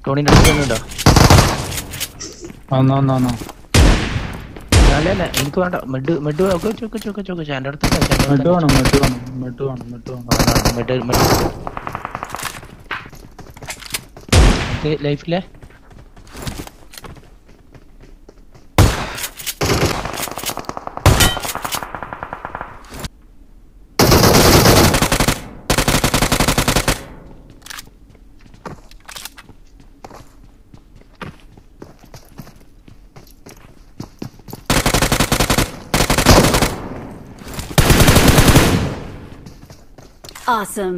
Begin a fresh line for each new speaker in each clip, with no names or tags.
ടോണിന്റെ അടുത്തുണ്ടോ? അല്ല എനിക്ക് വേണ്ട. മെഡ് മെഡ് ചോക്ക് എന്റെ അടുത്ത് ലൈഫിലെ
Awesome.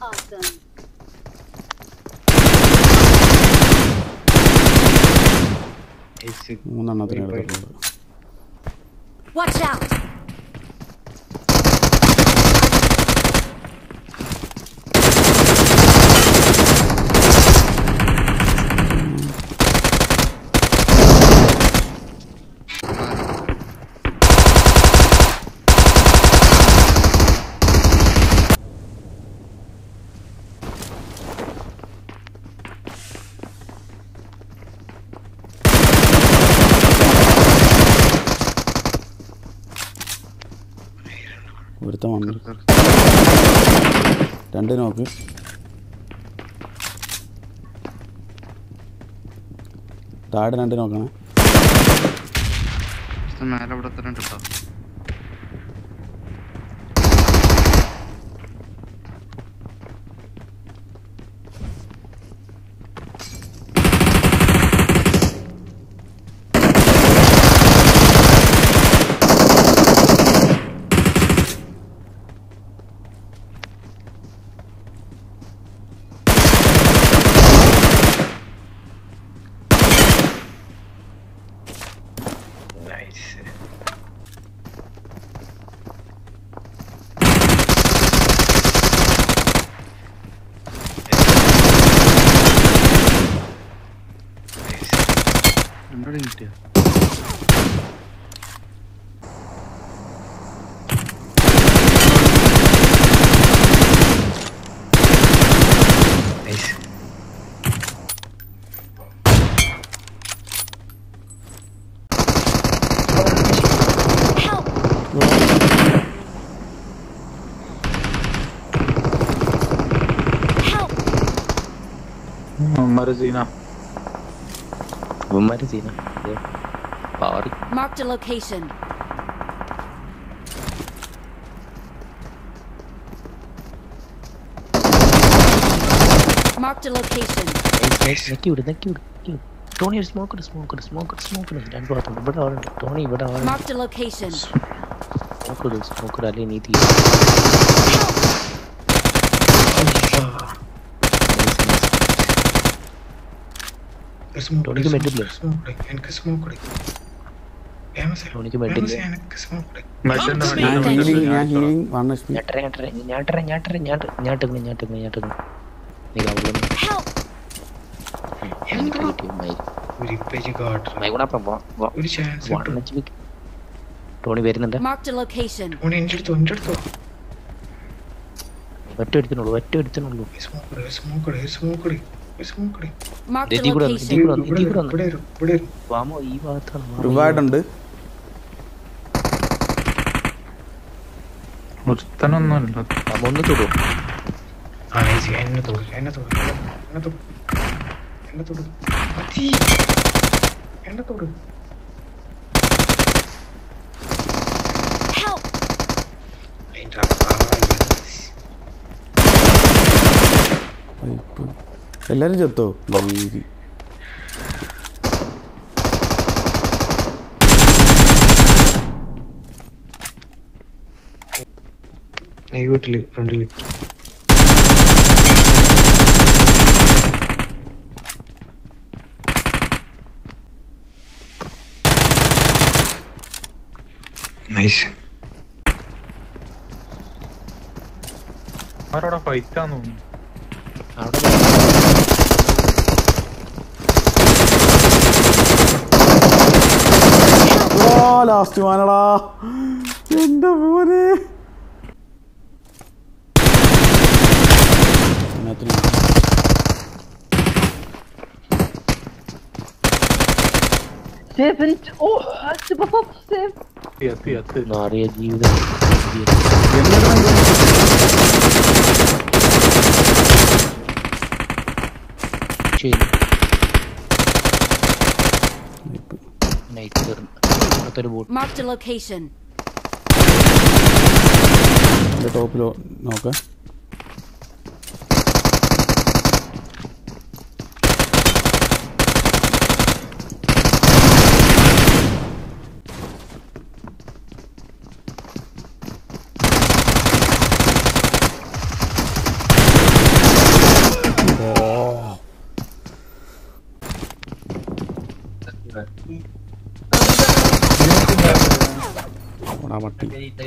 Watch out.
ഒരുത്തം വന്നു. 2 നോക്ക്. താഴെ 2 നോക്കണേ.
മേലെ ഇവിടെ തന്നെ ഉണ്ട് കേട്ടോ.
Marked a location. Marked a location.
Tony, smoke. Don't bother. But Tony, but
marked a location.
Smoke. Ali needy. Tony के मेडिल
इनका स्मोक करें
Tony के मेडिल
healing 1 HP
ഞാട്ട്
ഒരു ചാൻസ്
ടോണി വരുന്നുണ്ട്.
Marked a location.
ടോണി എൻ്റെ അടുത്തോ
ഒറ്റ എടുത്തുള്ളൂ.
സ്മോക്ക്
Marked a
ഇവിടെ
വാമോ ഈ ഭാഗത്താണ്.
റിവൈഡ് ഉണ്ട്.
ഒന്ന് തൊടു.
എന്നെ തൊടു
help.
എല്ലാരും ചത്തോ?
ഈ വീട്ടില് ഫ്രണ്ടില് നൈസ്.
ആരോടാ ഫൈറ്റാന്ന് തോന്നുന്നു.
ലാസ്റ്റ് വാനടാ എന്റെ മോനെ.
നാറിയ ജീവിതം.
Marked a location.
ടോപ്പിലോ നോക്കാം. മട്ടി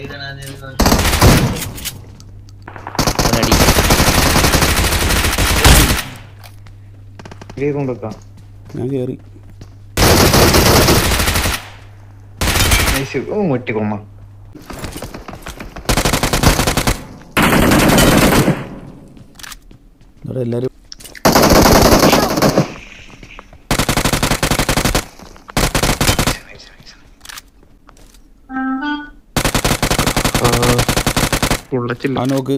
ഞാൻ കേറി.
ഒറ്റക്കൊമ്മ
എല്ലാരും ആ നോക്ക്.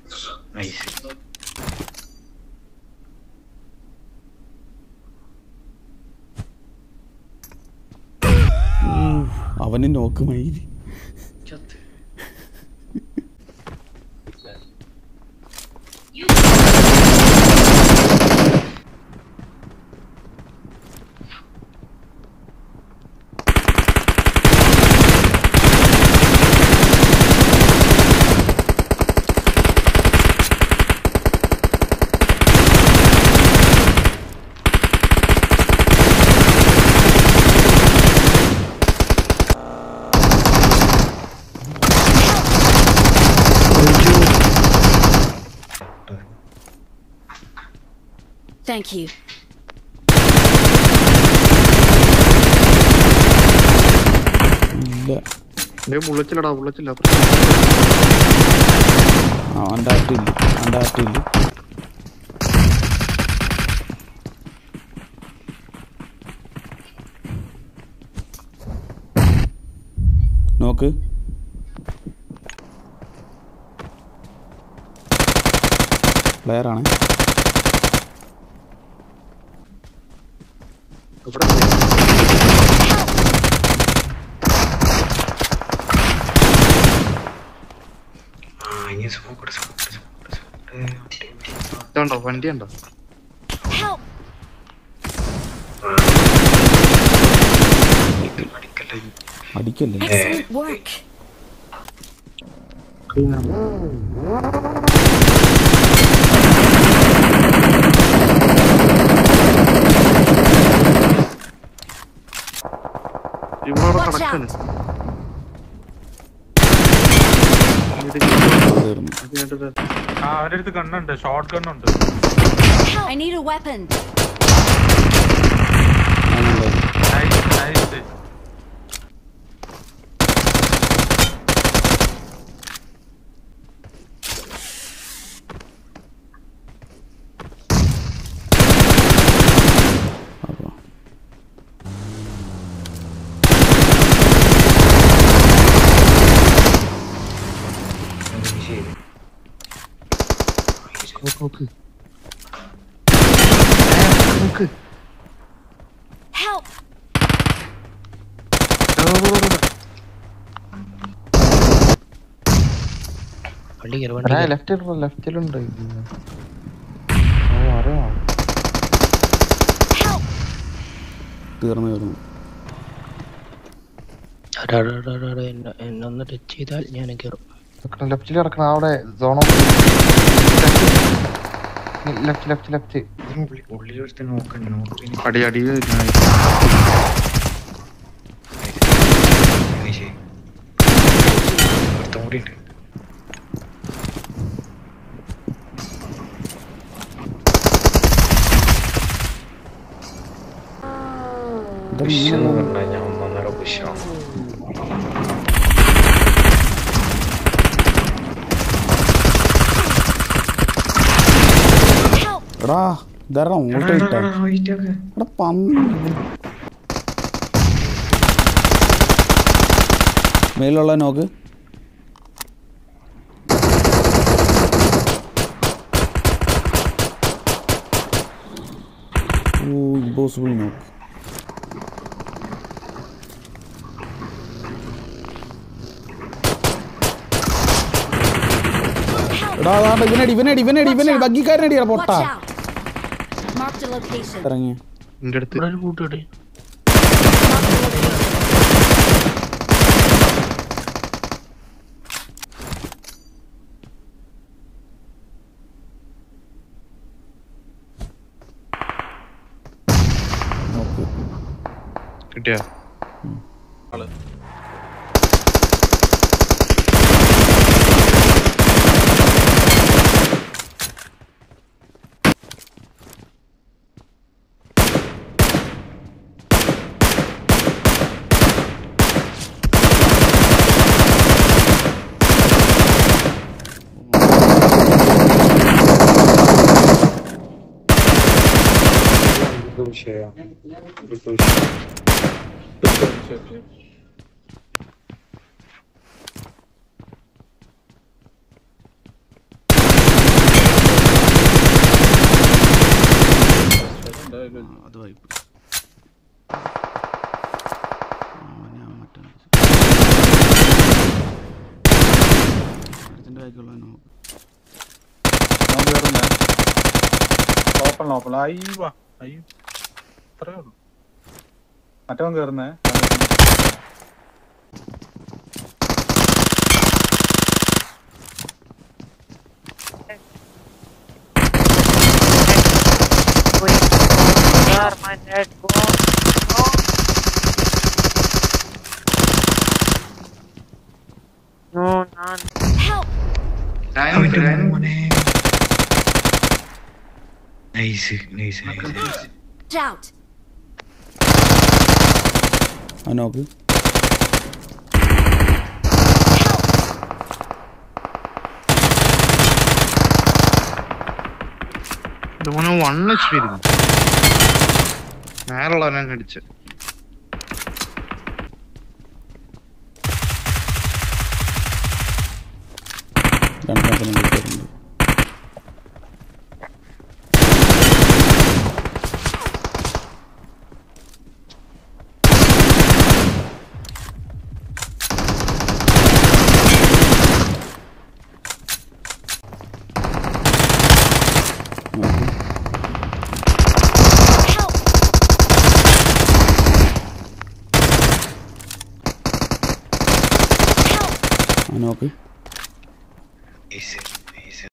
അവന് നോക്ക് മയില്.
Thank you.
ഇല്ല
ബുള്ളറ്റില്ലടാ ബുള്ളറ്റില്ല.
അണ്ടാട്ടില്ല. നോക്ക്. പ്ലെയർ ആണ്.
വണ്ടി ഉണ്ടോ?
അടിക്കല്ലേ.
Excellent work.
ഇവിടെ
Watch out.
അവരുടെ അടുത്ത് ഗണ്ണുണ്ട്, ഷോർട്ട് ഗണ്ണുണ്ട്.
I need a weapon.
Nice.
Help.
ലെഫ്റ്റിലുണ്ട്.
തീർന്നു.
എന്നൊന്ന് ടച്ച് ചെയ്താൽ ഞാൻ കയറും.
ലെഫ്റ്റിൽ കിടക്കണം. അവിടെ സോണോ ലെഫ്റ്റ് ഉള്ളിൽ നോക്കണ്ട. അടി കൂടിയുണ്ട്. ഞാൻ ഒന്നൊന്നര പുഷ്യാണ്.
എടാ ഇതാ ഓട്ടോ ഇട്ടാ. എടാ പന്നി മേലുള്ള നോക്ക്. ഓ ഇമ്പോസിബിൾ നോക്ക്. എടാ അതാണ്ട് ഇവനടി ബഗ്ഗിക്കാരനടിയാ പൊട്ട.
Watch out. Marked a location.
ഇറങ്ങിയ
എന്റെ അടുത്ത്
ഇവിടെ ഒരു കൂട്ടുകെട്ടി.
Marked a location.
നോക്ക്.
കിട്ടിയാ
ആള്
വിഷയം
അത് വായിപ്പ്. അടുത്തിൻ്റെ ബാക്കിയുള്ള നോക്ക്.
ഓപ്പൺ അയ്യോ അയ്യോ അത്രേ ഉള്ളൂ. മറ്റവൻ കേറുന്നേ.
My head gone. No, none.
Help.
Nice
Watch out.
ആ നോക്ക്.
മോനെ 1 HP ഇരുന്നു മേലുള്ളവനെ അടിച്ച്.
രണ്ടാമത്തെ കിട്ടിയിട്ടുണ്ട്. നോക്ക്.
Easy.